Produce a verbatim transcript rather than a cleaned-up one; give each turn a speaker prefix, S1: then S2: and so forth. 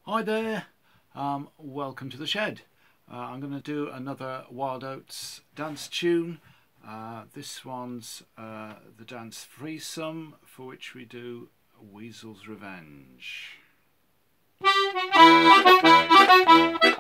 S1: Hi there, um, welcome to the shed. Uh, I'm going to do another Wild Oats dance tune. Uh, this one's uh, the dance Threesome, for which we do Weasel's Revenge.